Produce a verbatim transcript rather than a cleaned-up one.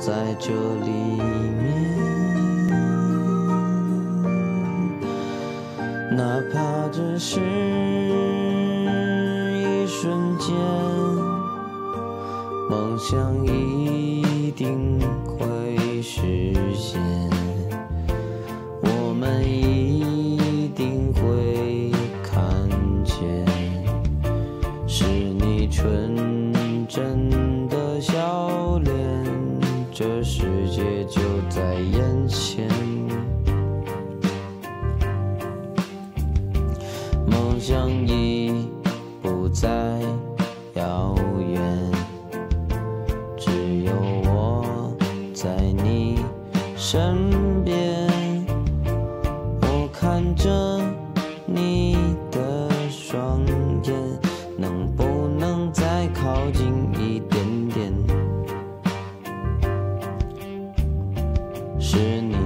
在这里面，哪怕只是一瞬间，梦想一定会实现，我们一定会看见，是你纯真的笑脸，这世界就在眼前。梦想已不再遥远，只有我在你身边。我看着你的双眼，能不能再靠近一点点？是你